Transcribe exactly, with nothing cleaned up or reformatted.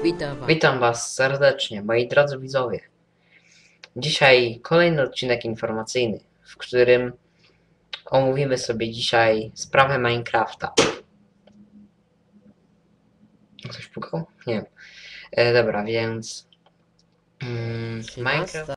Witam was. Witam Was serdecznie, moi drodzy widzowie. Dzisiaj kolejny odcinek informacyjny, w którym omówimy sobie dzisiaj sprawę Minecrafta. Ktoś pukał? Nie wiem. E, dobra, więc... Mm, Minecraft...